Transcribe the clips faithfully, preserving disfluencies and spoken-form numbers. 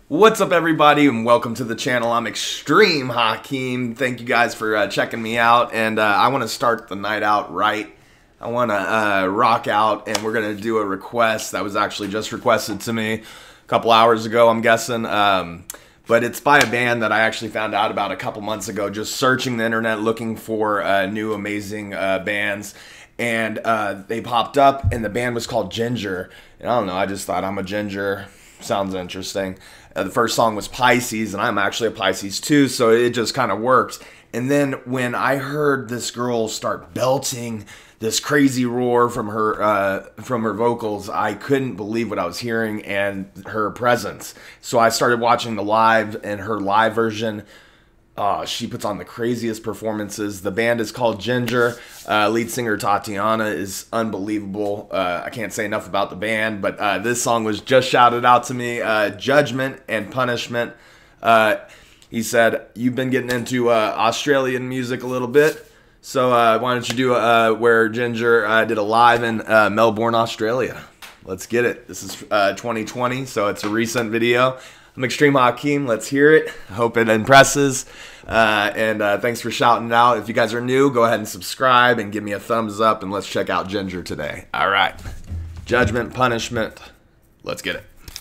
What's up, everybody, and welcome to the channel. I'm Xtreme Hakim. Thank you guys for uh, checking me out, and uh, I want to start the night out right. I want to uh, rock out, and we're going to do a request that was actually just requested to me a couple hours ago, I'm guessing. Um, but it's by a band that I actually found out about a couple months ago, just searching the internet looking for uh, new amazing uh, bands. And uh, they popped up, and the band was called Jinjer. And I don't know, I just thought, I'm a Ginger. Sounds interesting. Uh, the first song was Pisces, and I'm actually a Pisces too, so it just kind of worked. And then when I heard this girl start belting this crazy roar from her uh, from her vocals, I couldn't believe what I was hearing and her presence. So I started watching the live, and her live version, uh, she puts on the craziest performances. The band is called Jinjer. Uh, lead singer Tatiana is unbelievable. Uh, I can't say enough about the band, but uh, this song was just shouted out to me. Uh, Judgement and Punishment. Uh, he said, you've been getting into uh, Australian music a little bit, so uh, why don't you do uh, where Jinjer uh, did a live in uh, Melbourne, Australia. Let's get it. This is uh, twenty twenty, so it's a recent video. I'm Xtreme Hakim. Let's hear it. I hope it impresses. Uh, and uh, thanks for shouting it out. If you guys are new, go ahead and subscribe and give me a thumbs up, and let's check out Jinjer today. All right. Judgment Punishment. Let's get it.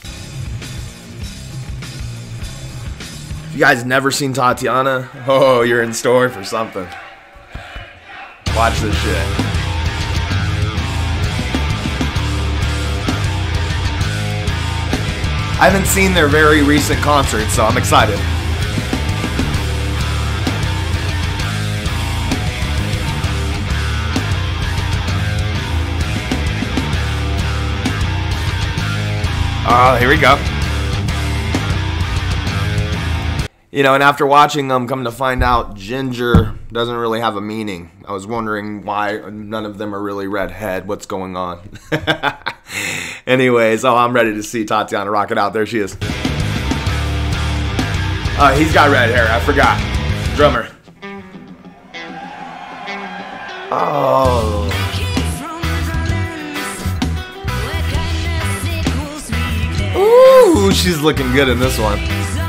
If you guys never seen Tatiana, oh, you're in store for something. Watch this shit. I haven't seen their very recent concert, so I'm excited. Oh, here we go. You know, and after watching them, come to find out Jinjer doesn't really have a meaning. I was wondering why none of them are really redhead. What's going on? Anyways, oh, I'm ready to see Tatiana rock it out. There she is. Oh, he's got red hair. I forgot. Drummer. Oh. Ooh, she's looking good in this one.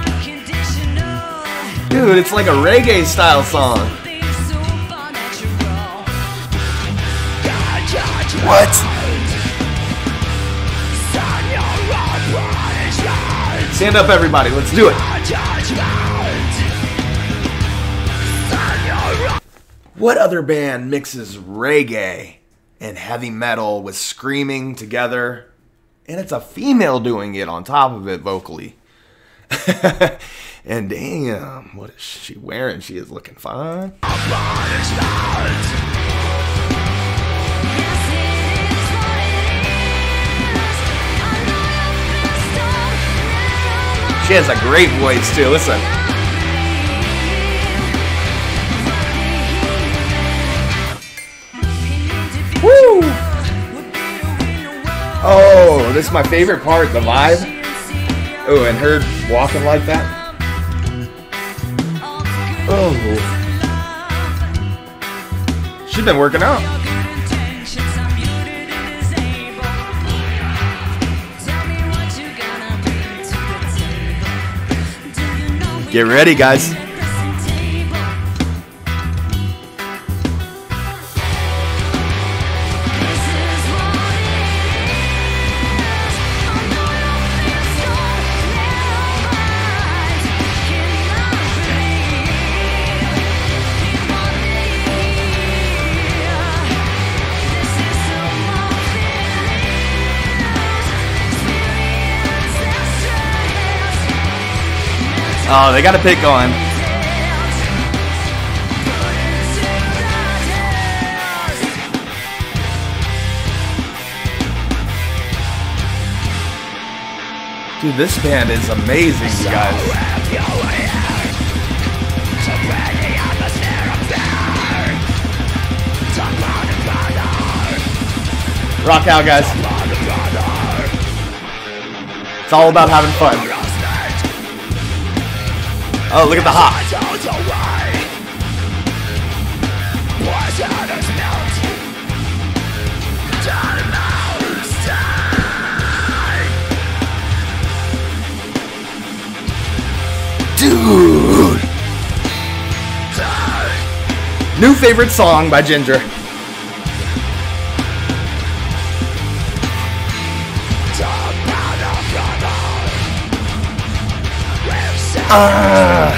Dude, it's like a reggae style song. What? Stand up, everybody. Let's do it. What other band mixes reggae and heavy metal with screaming together? And it's a female doing it on top of it vocally. And damn, what is she wearing? She is looking fine. She has a great voice too, listen. Woo! Oh, this is my favorite part, the vibe. Oh, and her walking like that. Oh. She's been working out. Get ready, guys. Oh, they got a pick going. Dude, this band is amazing, you guys. Rock out, guys. It's all about having fun. Oh, look at the hop. Dude. New favorite song by Jinjer. Ah.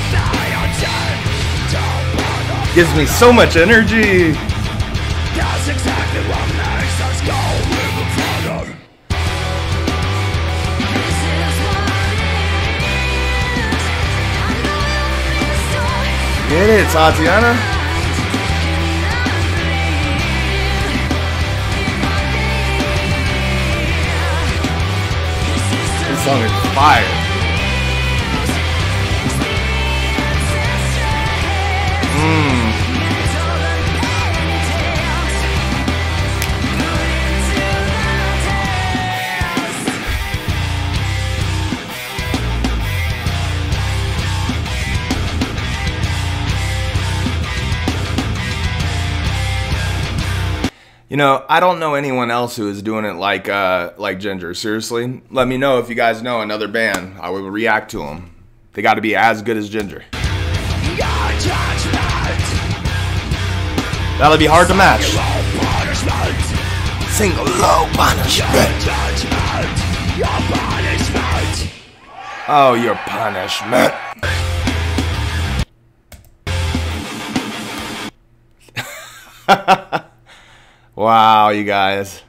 Gives me so much energy. That's exactly what makes us go even further. Get it, Tatiana. This song is fire. Mmm. You know, I don't know anyone else who is doing it like uh, like Jinjer. Seriously, let me know if you guys know another band. I will react to them. They got to be as good as Jinjer. That'll be hard to match. Single low punishment. Oh, your punishment. Wow, you guys.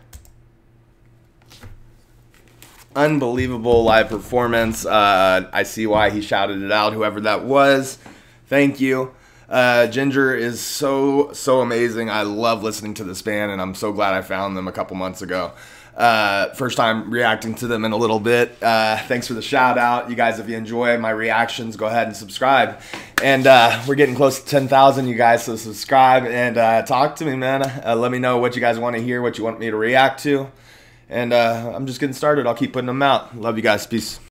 Unbelievable live performance. Uh, I see why he shouted it out, whoever that was. Thank you. Uh, Jinjer is so, so amazing. I love listening to this band, and I'm so glad I found them a couple months ago. Uh, first time reacting to them in a little bit. Uh, thanks for the shout out. You guys, if you enjoy my reactions, go ahead and subscribe. And uh, we're getting close to ten thousand, you guys, so subscribe and uh, talk to me, man. Uh, let me know what you guys want to hear, what you want me to react to. And uh, I'm just getting started. I'll keep putting them out. Love you guys. Peace.